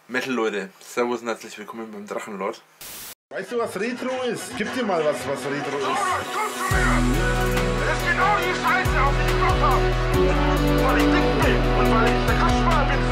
Metal-Leute, servus und herzlich willkommen beim Drachenlord. Weißt du, was Retro ist? Gib dir mal was Retro ist. Was tust du mir? Das ist genau die Scheiße, auf die ich Bock hab. Weil ich dick bin und weil ich der Kasperl bin,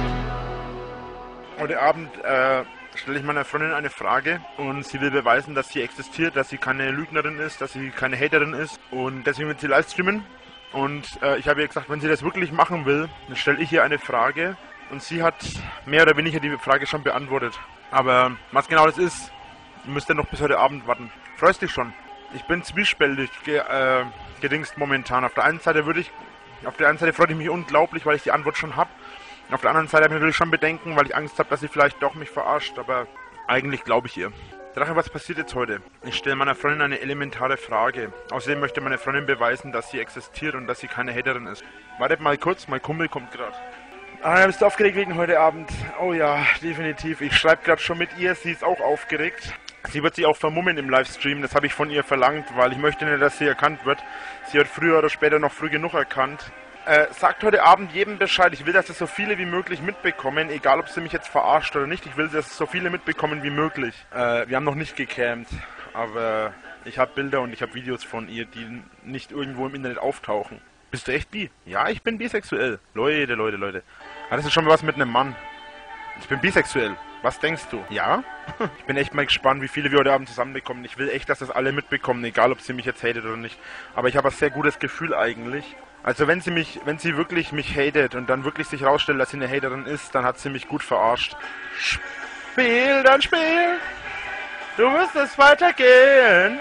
so. Heute Abend stelle ich meiner Freundin eine Frage und sie will beweisen, dass sie existiert, dass sie keine Lügnerin ist, dass sie keine Haterin ist und deswegen wird sie livestreamen. Und ich habe ihr gesagt, wenn sie das wirklich machen will, dann stelle ich ihr eine Frage und sie hat mehr oder weniger die Frage schon beantwortet. Aber was genau das ist, müsst ihr noch bis heute Abend warten. Freust dich schon? Ich bin zwiespältig gedingst momentan. Auf der einen Seite freue ich mich unglaublich, weil ich die Antwort schon habe. Auf der anderen Seite habe ich natürlich schon Bedenken, weil ich Angst habe, dass sie vielleicht doch mich verarscht. Aber eigentlich glaube ich ihr. Drache, was passiert jetzt heute? Ich stelle meiner Freundin eine elementare Frage. Außerdem möchte meine Freundin beweisen, dass sie existiert und dass sie keine Haterin ist. Wartet mal kurz, mein Kumpel kommt gerade. Bist du aufgeregt wegen heute Abend? Oh ja, definitiv. Ich schreibe gerade schon mit ihr, sie ist auch aufgeregt. Sie wird sich auch vermummen im Livestream, das habe ich von ihr verlangt, weil ich möchte nicht, dass sie erkannt wird. Sie wird früher oder später noch früh genug erkannt. Sagt heute Abend jedem Bescheid, ich will, dass es so viele wie möglich mitbekommen, egal ob sie mich jetzt verarscht oder nicht, ich will, dass es so viele mitbekommen wie möglich. Wir haben noch nicht gecampt, aber ich habe Bilder und ich habe Videos von ihr, die nicht irgendwo im Internet auftauchen. Bist du echt bi? Ja, ich bin bisexuell. Leute. Hat das schon mal was mit einem Mann? Ich bin bisexuell. Was denkst du? Ja? Ich bin echt mal gespannt, wie viele wir heute Abend zusammenbekommen. Ich will echt, dass das alle mitbekommen, egal ob sie mich jetzt hatet oder nicht. Aber ich habe ein sehr gutes Gefühl eigentlich. Also wenn sie wirklich mich hatet und dann wirklich sich rausstellt, dass sie eine Haterin ist, dann hat sie mich gut verarscht. Spiel, dann spiel! Du musst es weitergehen!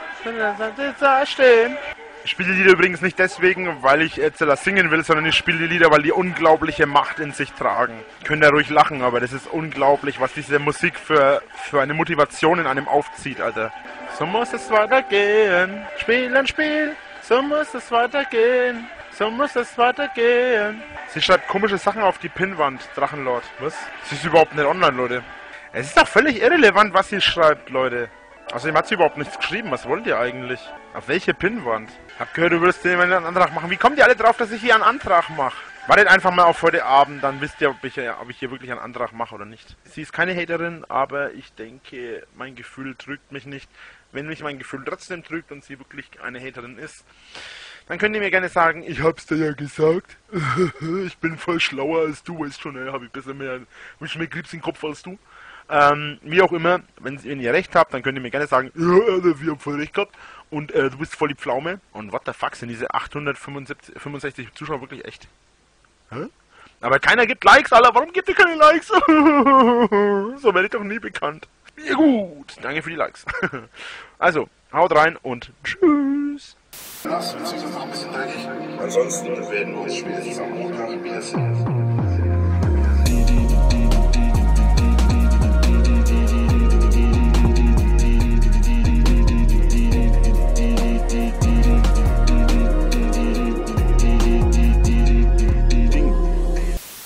Da stehen! Ich spiele die Lieder übrigens nicht deswegen, weil ich Erzähler singen will, sondern ich spiele die Lieder, weil die unglaubliche Macht in sich tragen. Könnt ihr ruhig lachen, aber das ist unglaublich, was diese Musik für eine Motivation in einem aufzieht, Alter. So muss es weitergehen, spielen, Spiel, so muss es weitergehen, so muss es weitergehen. Sie schreibt komische Sachen auf die Pinnwand, Drachenlord. Was? Sie ist überhaupt nicht online, Leute. Es ist doch völlig irrelevant, was sie schreibt, Leute. Außerdem hat sie überhaupt nichts geschrieben. Was wollt ihr eigentlich? Auf welche Pinnwand? Hab gehört, du würdest dir einen Antrag machen. Wie kommt ihr alle drauf, dass ich hier einen Antrag mache? Wartet einfach mal auf heute Abend, dann wisst ihr, ob ich hier wirklich einen Antrag mache oder nicht. Sie ist keine Haterin, aber ich denke, mein Gefühl trügt mich nicht. Wenn mich mein Gefühl trotzdem trügt und sie wirklich eine Haterin ist, dann könnt ihr mir gerne sagen, ich hab's dir ja gesagt. Ich bin voll schlauer als du, weißt schon, hab ich mehr Krebs im Kopf als du. Wie auch immer, wenn ihr recht habt, dann könnt ihr mir gerne sagen, ja, wir haben voll recht gehabt und du bist voll die Pflaume. Und what the fuck, sind diese 865 Zuschauer wirklich echt? Hä? Aber keiner gibt Likes, Alter, warum gibt ihr keine Likes? So werde ich doch nie bekannt. Ja gut, danke für die Likes. Also, haut rein und tschüss. Nass, beziehungsweise noch ein bisschen dreckig. Ansonsten werden wir uns spätestens am Montag wieder sehen.